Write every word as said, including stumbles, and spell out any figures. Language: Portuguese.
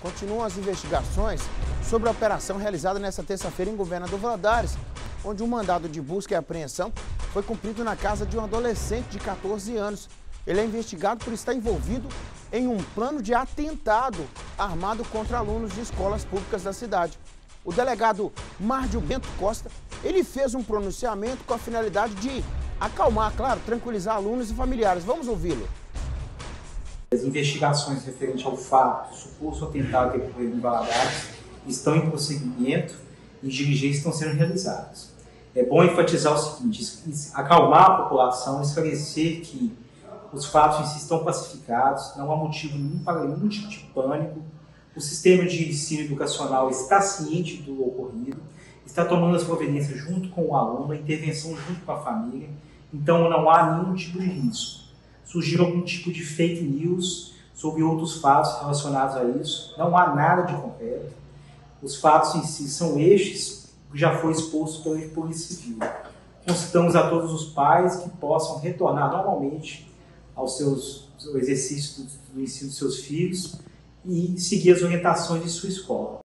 Continuam as investigações sobre a operação realizada nesta terça-feira em Governador Valadares, onde um mandado de busca e apreensão foi cumprido na casa de um adolescente de quatorze anos. Ele é investigado por estar envolvido em um plano de atentado armado contra alunos de escolas públicas da cidade. O delegado Márcio Bento Costa, ele fez um pronunciamento com a finalidade de acalmar, claro, tranquilizar alunos e familiares. Vamos ouvi-lo. As investigações referentes ao fato do suposto atentado que ocorreu em Valadares estão em prosseguimento e diligências estão sendo realizadas. É bom enfatizar o seguinte: acalmar a população, esclarecer que os fatos em si estão pacificados, não há motivo nenhum para nenhum tipo de pânico. O sistema de ensino educacional está ciente do ocorrido, está tomando as providências junto com o aluno, a intervenção junto com a família, então não há nenhum tipo de risco. Surgiu algum tipo de fake news sobre outros fatos relacionados a isso, não há nada de concreto. Os fatos em si são estes que já foi exposto pela Polícia Civil. Concitamos a todos os pais que possam retornar normalmente aos seus ao exercício do, do ensino dos seus filhos e seguir as orientações de sua escola.